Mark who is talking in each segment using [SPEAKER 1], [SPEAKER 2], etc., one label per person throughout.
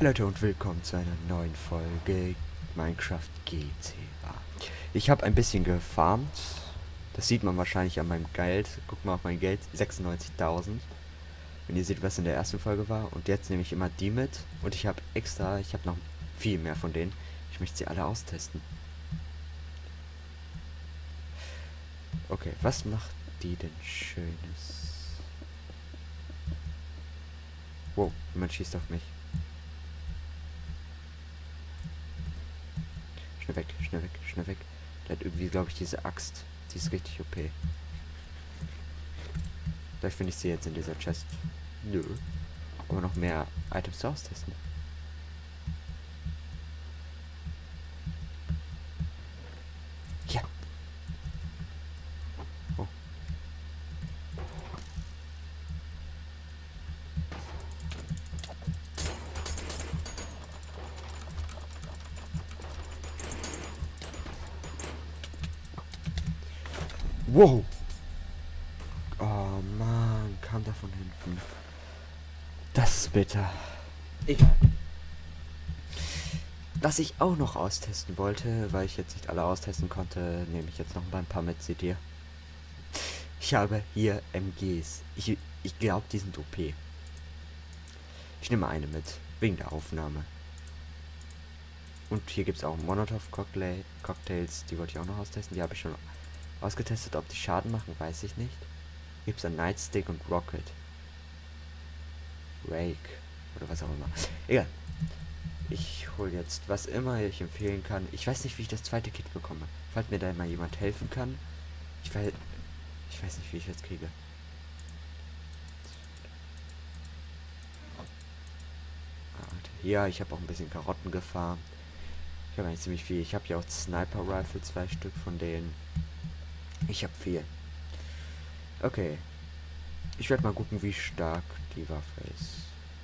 [SPEAKER 1] Leute und willkommen zu einer neuen Folge Minecraft GTA. Ich habe ein bisschen gefarmt. Das sieht man wahrscheinlich an meinem Geld. Guck mal auf mein Geld, 96.000. Wenn ihr seht, was in der ersten Folge war. Und jetzt nehme ich immer die mit. Und ich habe noch viel mehr von denen. Ich möchte sie alle austesten. Okay, was macht die denn Schönes? Wow, jemand schießt auf mich. Schnell weg, schnell weg, schnell weg. Der hat irgendwie, glaube ich, diese Axt. Die ist richtig OP. Vielleicht finde ich sie jetzt in dieser Chest. Nö. Aber noch mehr Items zu austesten. Ja. Oh. Wow. Oh Mann, kam da von hinten. Das ist bitter. Egal. Was ich auch noch austesten wollte, weil ich jetzt nicht alle austesten konnte, nehme ich jetzt noch mal ein paar mit, seht ihr. Ich habe hier MGs. Ich glaube, die sind OP. Ich nehme eine mit, wegen der Aufnahme. Und hier gibt es auch Molotov-Cocktails, die wollte ich auch noch austesten. Die habe ich schon ausgetestet. Ob die Schaden machen, weiß ich nicht. Hier gibt es ein Nightstick und Rocket. Rake. Oder was auch immer. Egal. Ich hole jetzt, was immer ich empfehlen kann. Ich weiß nicht, wie ich das zweite Kit bekomme. Falls mir da mal jemand helfen kann. Ich weiß nicht, wie ich das kriege. Ja, ich habe auch ein bisschen Karotten gefarmt. Ich habe eigentlich ziemlich viel. Ich habe ja auch Sniper Rifle, 2 Stück von denen. Ich habe viel. Okay. Ich werde mal gucken, wie stark die Waffe ist.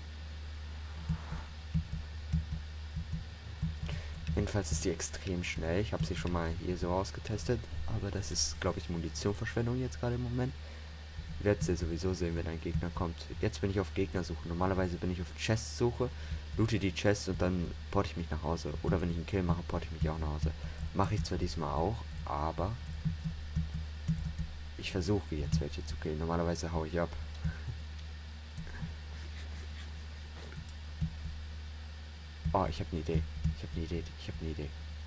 [SPEAKER 1] Jedenfalls ist die extrem schnell. Ich habe sie schon mal hier so ausgetestet. Aber das ist, glaube ich, Munitionverschwendung jetzt gerade im Moment. Werdet ihr sowieso sehen, wenn ein Gegner kommt. Jetzt bin ich auf Gegnersuche. Normalerweise bin ich auf Chestsuche, loote die Chests und dann porte ich mich nach Hause. Oder wenn ich einen Kill mache, porte ich mich auch nach Hause. Mache ich zwar diesmal auch, aber ich versuche jetzt welche zu killen. Normalerweise haue ich ab. Oh, ich habe eine Idee. Ich habe eine Idee. Ich habe eine Idee.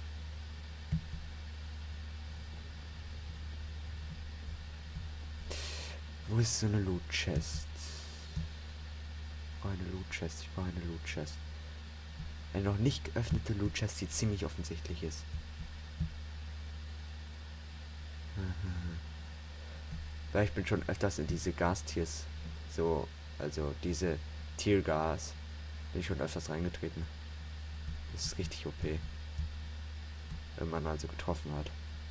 [SPEAKER 1] Wo ist so eine Loot Chest? Ich brauche eine Loot Chest. Ich brauche eine Loot Chest. Eine noch nicht geöffnete Loot Chest, die ziemlich offensichtlich ist. Weil ich bin schon öfters in diese Gastiers, so, also diese Tiergas, bin ich schon öfters reingetreten. Das ist richtig OP. Wenn man also getroffen hat.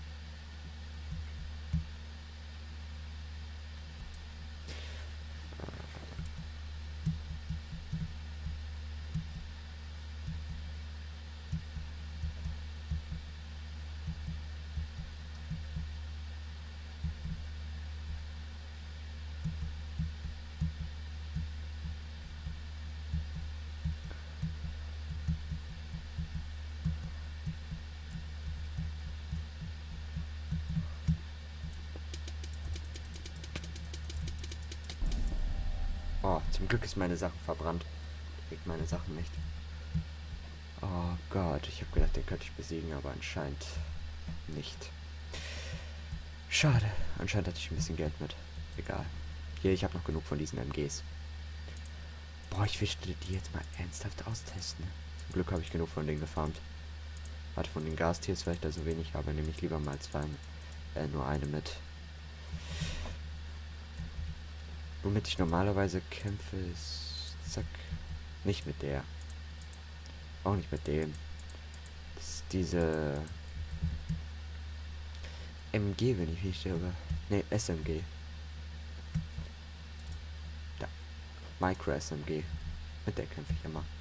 [SPEAKER 1] Oh, zum Glück ist meine Sache verbrannt. Kriegt meine Sachen nicht. Oh Gott, ich habe gedacht, den könnte ich besiegen, aber anscheinend nicht. Schade. Anscheinend hatte ich ein bisschen Geld mit. Egal. Hier, ich habe noch genug von diesen MGs. Boah, ich möchte die jetzt mal ernsthaft austesten. Zum Glück habe ich genug von denen gefarmt. Warte, von den Gastiers, weil ich da so wenig habe, nehme ich lieber mal nur eine mit. Womit ich normalerweise kämpfe, ist... Zack. Nicht mit der. Auch nicht mit dem. Das ist diese... MG, wenn ich nicht irre. Ne, SMG. Da. Micro SMG. Mit der kämpfe ich immer.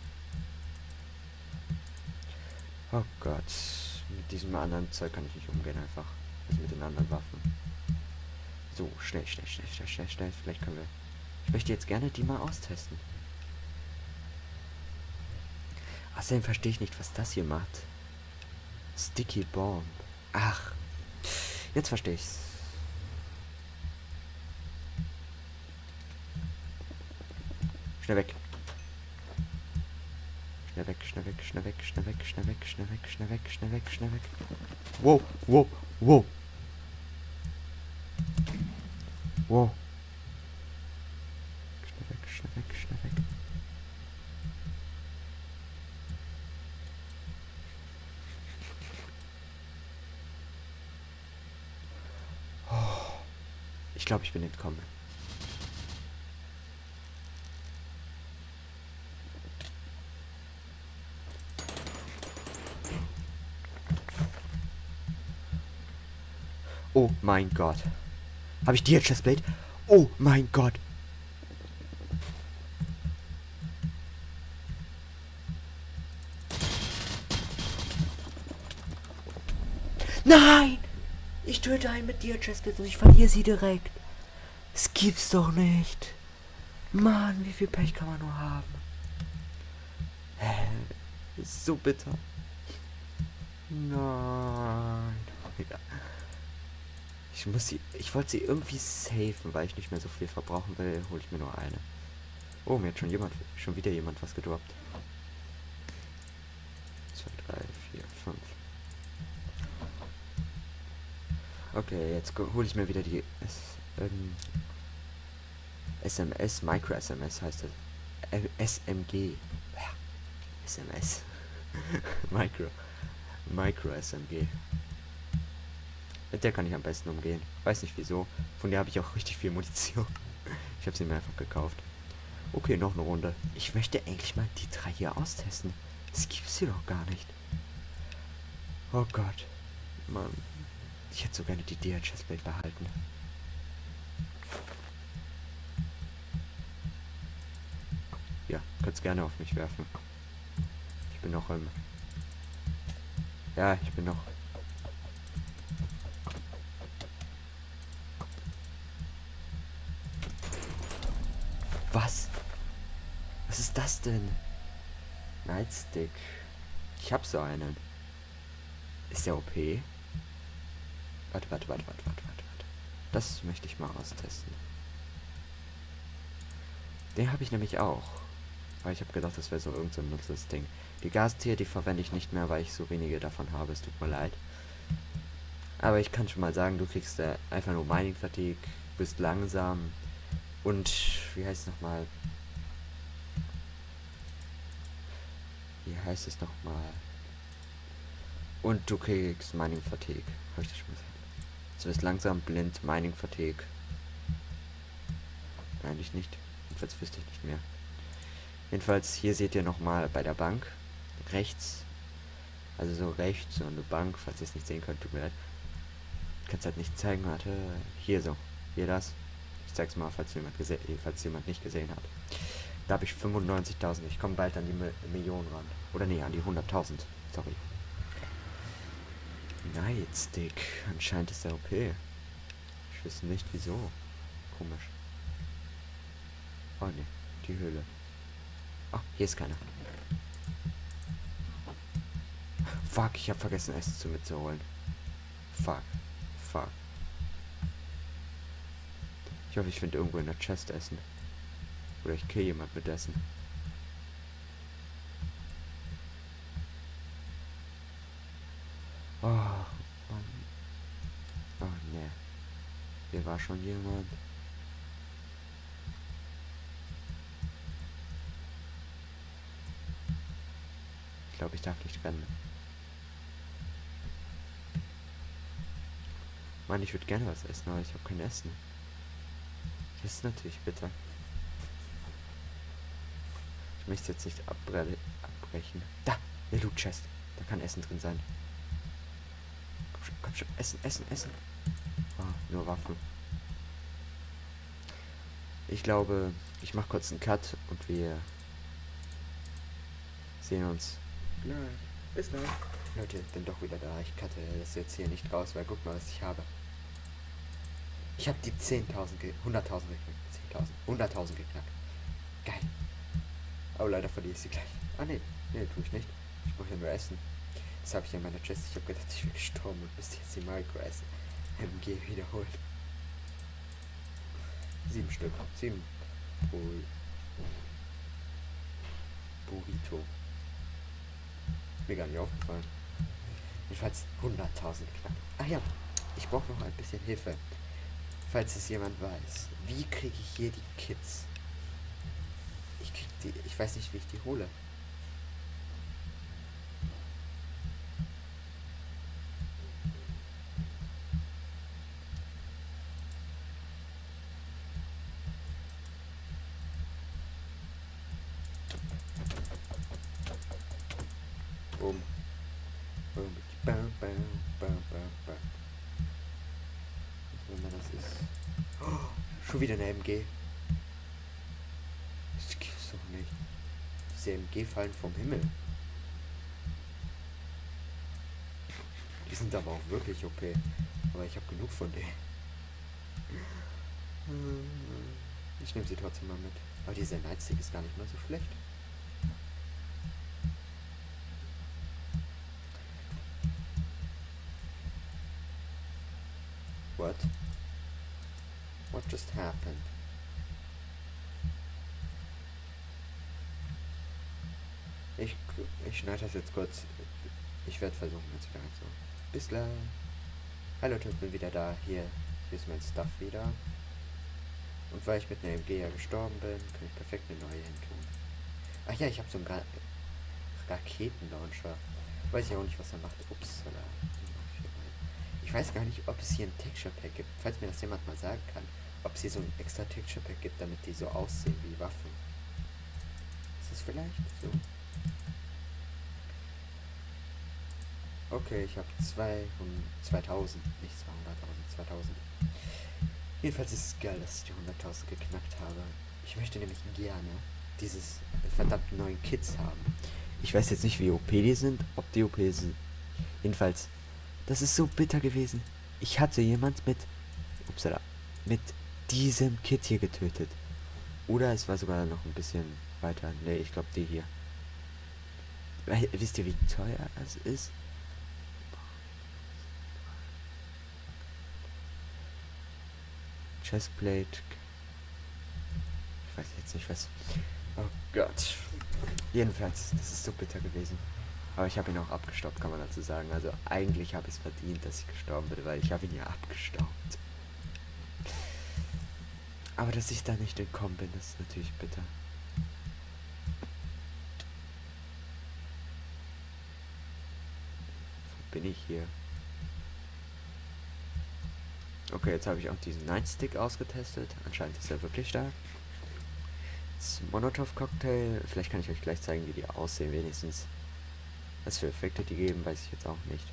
[SPEAKER 1] Oh Gott. Mit diesem anderen Zeug kann ich nicht umgehen einfach. Also mit den anderen Waffen. So, schnell. Vielleicht können wir... Ich möchte jetzt gerne die mal austesten. Außerdem verstehe ich nicht, was das hier macht. Sticky Bomb. Ach. Jetzt verstehe ich's. Schnell weg. Schnell weg, schnell weg, schnell weg, schnell weg, schnell weg, schnell weg, schnell weg, schnell weg, schnell weg. Wow, wow, wow. Wow. Schnell weg, schnell weg, schnell weg. Ich glaube, ich bin entkommen. Oh mein Gott. Habe ich die jetzt Chestplate? Oh mein Gott. Nein! Ich töte einen mit dir Chestplate und ich verliere sie direkt. Das gibt's doch nicht. Mann, wie viel Pech kann man nur haben? Ist so bitter. Nein. Ja. Ich wollte sie irgendwie safen, weil ich nicht mehr so viel verbrauchen will, hole ich mir nur eine. Oh, mir hat schon wieder jemand was gedroppt. 2, 3, 4, 5. Okay, jetzt hole ich mir wieder die SMS, Micro-SMS heißt das. SMG. Ja, SMS. Micro-SMG. Mit der kann ich am besten umgehen. Weiß nicht wieso. Von der habe ich auch richtig viel Munition. Ich habe sie mir einfach gekauft. Okay, noch eine Runde. Ich möchte endlich mal die 3 hier austesten. Das gibt's hier doch gar nicht. Oh Gott. Mann. Ich hätte so gerne die DHS-Welt behalten. Ja, könnt's gerne auf mich werfen. Ich bin noch im... Ja, ich bin noch... Was? Was ist das denn? Nightstick. Ich hab so einen. Ist der OP? Warte. Das möchte ich mal austesten. Den habe ich nämlich auch. Weil ich habe gedacht, das wäre so irgend so ein nutzloses Ding. Die Gastier, die verwende ich nicht mehr, weil ich so wenige davon habe. Es tut mir leid. Aber ich kann schon mal sagen, du kriegst einfach nur Mining Fatigue, bist langsam und wie heißt es nochmal? Wie heißt es nochmal? Und du kriegst Mining Fatigue. Habe ich das schon gesagt? Du bist langsam, blind, Mining Fatigue. Eigentlich nicht. Jedenfalls wüsste ich nicht mehr. Jedenfalls, hier seht ihr nochmal bei der Bank. Rechts. Also so rechts so eine Bank, falls ihr es nicht sehen könnt, tut mir leid. Ich kann es halt nicht zeigen, warte. Hier so. Hier das. Ich zeig's mal, falls jemand nicht gesehen hat. Da habe ich 95.000. Ich komme bald an die Millionen ran. Oder nee, an die 100.000. Sorry. Nightstick. Anscheinend ist der OP. Ich weiß nicht wieso. Komisch. Oh ne, die Höhle. Oh, hier ist keiner. Fuck, ich habe vergessen Essen zu mitzuholen. Fuck. Ich hoffe, ich finde irgendwo in der Chest Essen. Oder ich kill jemand mit Essen. Oh, Mann. Oh, ne. Hier war schon jemand. Ich glaube, ich darf nicht rennen. Mann, ich würde gerne was essen, aber ich habe kein Essen. Das ist natürlich bitter. Ich möchte jetzt nicht abbrechen. Da! Eine Loot Chest. Da kann Essen drin sein. Komm schon. Essen. Oh, nur Waffen. Ich glaube, ich mache kurz einen Cut und wir sehen uns. Bis gleich. Leute, ich bin doch wieder da. Ich cutte das jetzt hier nicht raus, weil guck mal, was ich habe. Ich habe die 10.000, 100.000 geknackt. 10.000, 100.000 geknackt. Geil. Aber leider verliere ich sie gleich. Ah ne, Nee, tue ich nicht. Ich brauche ja nur Essen. Das habe ich ja in meiner Chest. Ich habe gedacht, ich bin gestorben und müsste jetzt die Micro essen. MG wiederholt. 7 Stück. 7. Burrito. Mir gar nicht aufgefallen. Jedenfalls 100.000 knapp. Ach ja, ich brauche noch ein bisschen Hilfe. Falls es jemand weiß. Wie kriege ich hier die Kids? Ich weiß nicht, wie ich die hole. Boom. Boom. Bam, bam, bam, bam, bam. Was auch immer das ist. Oh, schon wieder eine MG. Das gibt's doch nicht. Diese MG fallen vom Himmel. Die sind aber auch wirklich OP. Aber ich habe genug von denen. Ich nehme sie trotzdem mal mit. Aber dieser Nightstick ist gar nicht mal so schlecht. What? What just happened? Ich schneide das jetzt kurz. Ich werde versuchen, jetzt wieder so. Bis gleich. Hallo Leute, ich bin wieder da. Hier ist mein Stuff wieder. Und weil ich mit einer MG ja gestorben bin, kann ich perfekt eine neue hinkriegen. Ach ja, ich habe so einen Raketenlauncher. Weiß ich auch nicht, was er macht. Ups, ich weiß gar nicht, ob es hier ein Texture Pack gibt. Falls mir das jemand mal sagen kann. Ob es hier so ein extra Texture Pack gibt, damit die so aussehen wie Waffen. Ist das vielleicht so? Okay, ich habe 2000, nicht 200.000, 2000. Jedenfalls ist es geil, dass ich die 100.000 geknackt habe. Ich möchte nämlich gerne dieses verdammten neuen Kids haben. Ich weiß jetzt nicht, wie OP die sind, ob die OP sind. Jedenfalls, das ist so bitter gewesen. Ich hatte jemand mit diesem Kid hier getötet. Oder es war sogar noch ein bisschen weiter. Ne, ich glaube die hier. Wisst ihr, wie teuer es ist? Chestplate. Ich weiß jetzt nicht was. Oh Gott. Jedenfalls, das ist so bitter gewesen. Aber ich habe ihn auch abgestaubt, kann man dazu sagen. Also eigentlich habe ich es verdient, dass ich gestorben bin, weil ich habe ihn ja abgestaubt. Aber dass ich da nicht entkommen bin, das ist natürlich bitter. Wo bin ich hier? Okay, jetzt habe ich auch diesen Nightstick ausgetestet. Anscheinend ist er wirklich stark. Das Molotov-Cocktail. Vielleicht kann ich euch gleich zeigen, wie die aussehen, wenigstens. Was für Effekte die geben, weiß ich jetzt auch nicht.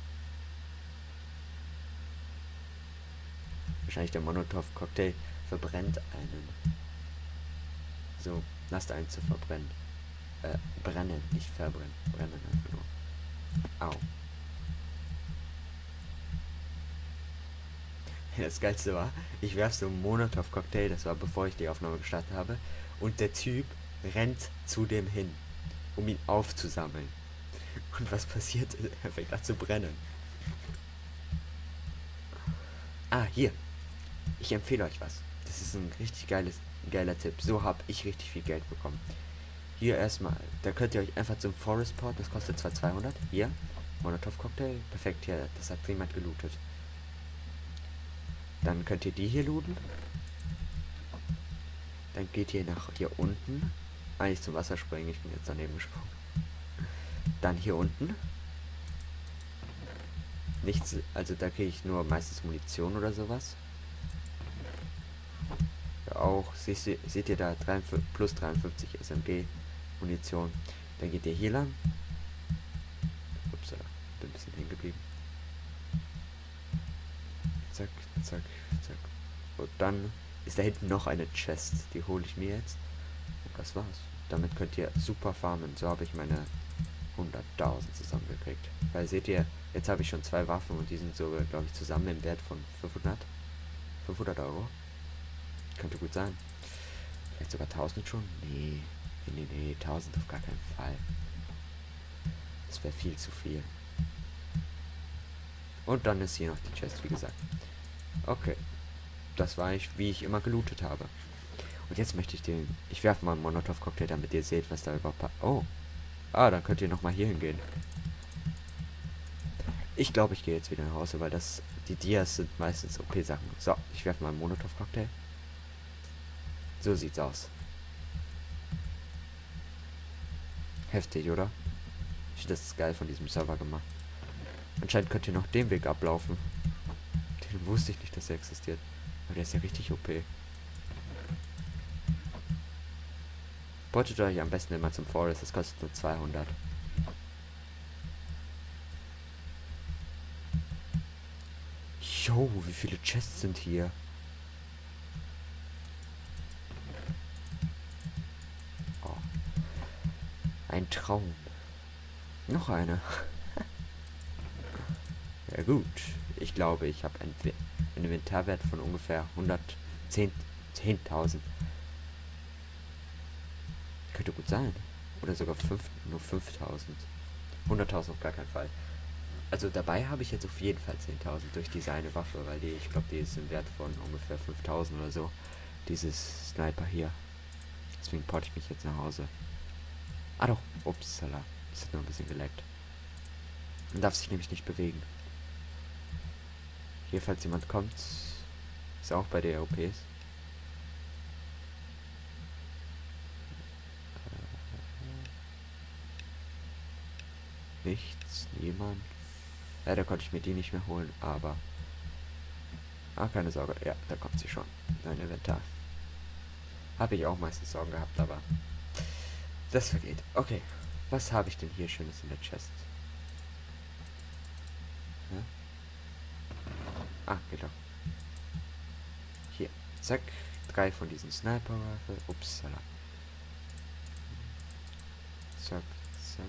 [SPEAKER 1] Wahrscheinlich der Molotov-Cocktail verbrennt einen. So, lasst einen zu verbrennen. Brennen, nicht verbrennen. Brennen einfach nur. Au. Das Geilste war, ich werf so einen Molotov-Cocktail, das war bevor ich die Aufnahme gestartet habe, und der Typ rennt zu dem hin, um ihn aufzusammeln. Und was passiert? Er fängt an zu brennen. Ah, hier. Ich empfehle euch was. Das ist ein richtig geiler Tipp. So habe ich richtig viel Geld bekommen. Hier erstmal, da könnt ihr euch einfach zum Forest Port, das kostet zwar 200. Hier, Molotov-Cocktail, perfekt, hier, das hat jemand gelootet. Dann könnt ihr die hier looten. Dann geht ihr nach hier unten. Eigentlich zum Wasser springen, ich bin jetzt daneben gesprungen. Dann hier unten. Nichts, also da kriege ich nur meistens Munition oder sowas. Ja, auch, seht ihr da, plus 53 SMG Munition. Dann geht ihr hier lang. Ups, bin ein bisschen hängen geblieben. Zack, zack, zack. Und dann ist da hinten noch eine Chest. Die hole ich mir jetzt. Und das war's. Damit könnt ihr super farmen. So habe ich meine 100.000 zusammengekriegt. Weil seht ihr, jetzt habe ich schon 2 Waffen und die sind so, glaube ich, zusammen im Wert von 500 Euro. Könnte gut sein. Vielleicht sogar 1000 schon? Nee, 1000 auf gar keinen Fall. Das wäre viel zu viel. Und dann ist hier noch die Chest, wie gesagt. Okay. Das war ich, wie ich immer gelootet habe. Und jetzt möchte ich den... Ich werfe mal einen Molotov-Cocktail, damit ihr seht, was da überhaupt... Oh. Ah, dann könnt ihr nochmal hier hingehen. Ich glaube, ich gehe jetzt wieder nach Hause, weil das... Die Dias sind meistens OP-Sachen. So, ich werfe mal einen Molotov-Cocktail. So sieht's aus. Heftig, oder? Das ist geil von diesem Server gemacht. Anscheinend könnt ihr noch den Weg ablaufen. Den wusste ich nicht, dass er existiert. Aber der ist ja richtig OP. Beutet euch am besten immer zum Forest, das kostet nur 200. Jo, wie viele Chests sind hier? Oh. Ein Traum. Noch eine. Ja gut. Ich glaube, ich habe einen Inventarwert von ungefähr 10.000. Könnte gut sein. Oder sogar nur 5.000. 100.000 auf gar keinen Fall. Also dabei habe ich jetzt auf jeden Fall 10.000 durch diese eine Waffe, weil ich glaube, die ist im Wert von ungefähr 5.000 oder so. Dieses Sniper hier. Deswegen porte ich mich jetzt nach Hause. Ah doch, upsala. Das hat nur ein bisschen geleckt. Man darf sich nämlich nicht bewegen. Hier, falls jemand kommt, ist auch bei der OPs. Nichts, niemand. Leider konnte ich mir die nicht mehr holen, aber... Ah, keine Sorge. Ja, da kommt sie schon. Dein Inventar. Habe ich auch meistens Sorgen gehabt, aber... Das vergeht. Okay. Was habe ich denn hier Schönes in der Chest? Ja? Ah, geht doch. Hier. Zack. 3 von diesen Sniper-Rifle. Upsala. Zack, zack.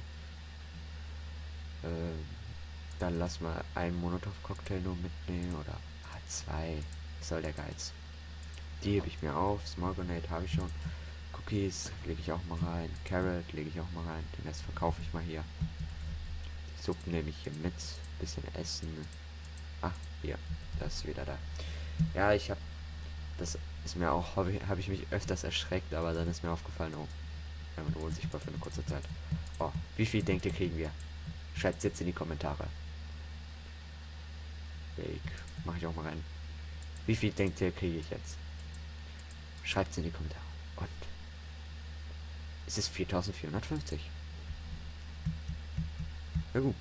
[SPEAKER 1] Dann lass mal einen Molotov-Cocktail nur mitnehmen. Oder 2. Was soll der Geiz? Die hebe ich mir auf. Small Grenade habe ich schon. Cookies lege ich auch mal rein. Carrot lege ich auch mal rein. Den Rest verkaufe ich mal hier. Die Suppen nehme ich hier mit. Bisschen Essen. Ah, hier. Das ist wieder da. Ja, ich habe... Das ist mir auch... Habe ich mich öfters erschreckt, aber dann ist mir aufgefallen, oh. Ja, man nur unsichtbar für eine kurze Zeit. Oh, wie viel denkt ihr, kriegen wir? Schreibt es jetzt in die Kommentare. Mache ich auch mal rein. Wie viel denkt ihr, kriege ich jetzt? Schreibt es in die Kommentare. Und es ist 4.450. Ja gut.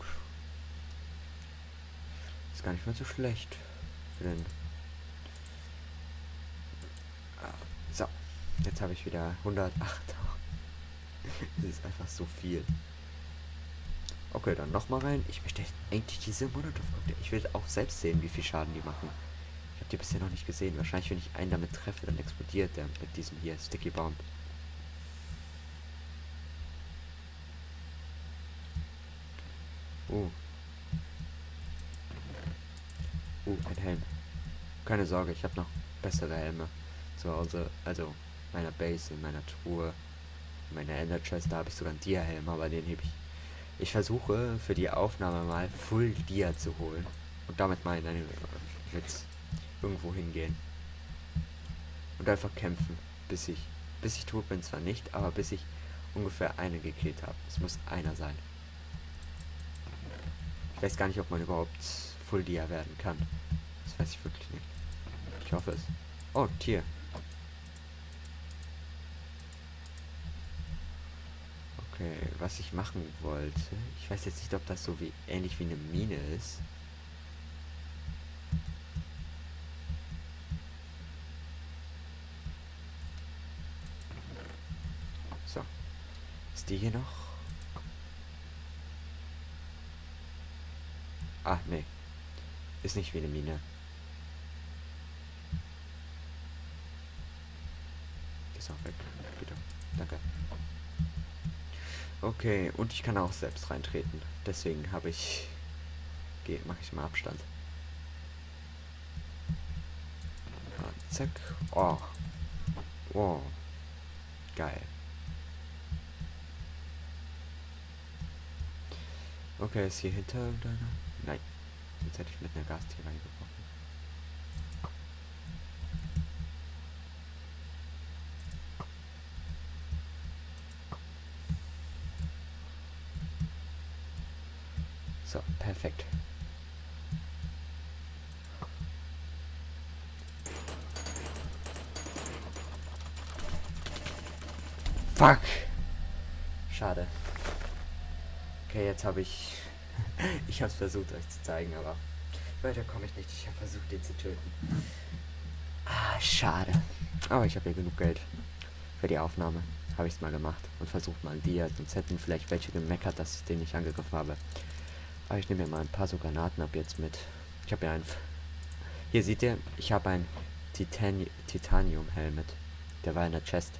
[SPEAKER 1] Ist gar nicht mal so schlecht. Für den so. Jetzt habe ich wieder 108. Das ist einfach so viel. Okay, dann nochmal rein. Ich möchte eigentlich diese Molotov-Cocktail. Ich will auch selbst sehen, wie viel Schaden die machen. Ich habe die bisher noch nicht gesehen. Wahrscheinlich, wenn ich einen damit treffe, dann explodiert der mit diesem hier Sticky Bomb. Ein Helm. Keine Sorge, ich habe noch bessere Helme zu Hause. Also, meiner Base, in meiner Truhe, in meiner Ender Chest, da habe ich sogar einen Dia-Helm, aber den hebe ich. Ich versuche für die Aufnahme mal Full Dia zu holen. Und damit mal in eine mit irgendwo hingehen. Und einfach kämpfen, bis ich tot bin, zwar nicht, aber bis ich ungefähr einen gekillt habe. Es muss einer sein. Ich weiß gar nicht, ob man überhaupt Full Dia werden kann. Das weiß ich wirklich nicht. Ich hoffe es. Oh, Tier. Okay, was ich machen wollte. Ich weiß jetzt nicht, ob das so ähnlich wie eine Mine ist. So. Ist die hier noch? Ah, nee. Ist nicht wie eine Mine. Ist auch weg. Bitte. Danke. Okay, und ich kann auch selbst reintreten. Deswegen mache ich mal Abstand. Ah, zack. Oh. Oh. Geil. Okay, ist hier hinter irgendeiner? Nein. Jetzt hätte ich mit einer Gastür reingeworfen. So, perfekt. Fuck! Schade. Okay, jetzt habe ich... ich habe es versucht euch zu zeigen, aber weiter komme ich nicht. Ich habe versucht, ihn zu töten. Ah, schade. Aber ich habe ja genug Geld für die Aufnahme. Habe ich es mal gemacht und versucht mal die, sonst hätten vielleicht welche gemeckert, dass ich den nicht angegriffen habe. Aber ich nehme mir mal ein paar so Granaten ab jetzt mit. Ich habe ja einen... Hier seht ihr, ich habe ein Titanium-Helmet. Der war in der Chest.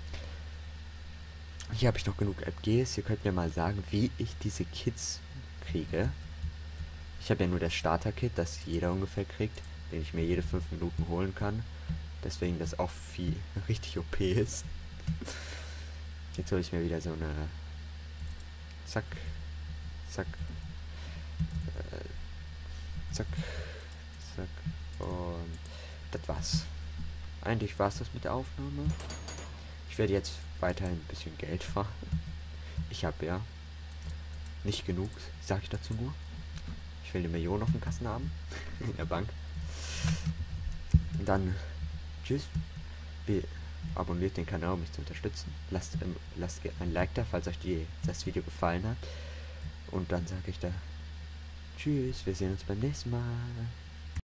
[SPEAKER 1] Hier habe ich noch genug FGs. Ihr könnt mir mal sagen, wie ich diese Kits kriege. Ich habe ja nur das Starter-Kit, das jeder ungefähr kriegt, den ich mir jede 5 Minuten holen kann. Deswegen das auch viel richtig OP ist. Jetzt hole ich mir wieder so eine... Zack. Zack. Zack. Zack. Und das war's. Eigentlich war's das mit der Aufnahme. Ich werde jetzt weiterhin ein bisschen Geld fahren. Ich habe ja nicht genug, sage ich dazu nur. Ich will 1 Million auf dem Kasten haben. In der Bank. Und dann tschüss. Abonniert den Kanal, um mich zu unterstützen. Lasst ein Like da, falls euch das Video gefallen hat. Und dann sage ich da tschüss, wir sehen uns beim nächsten Mal.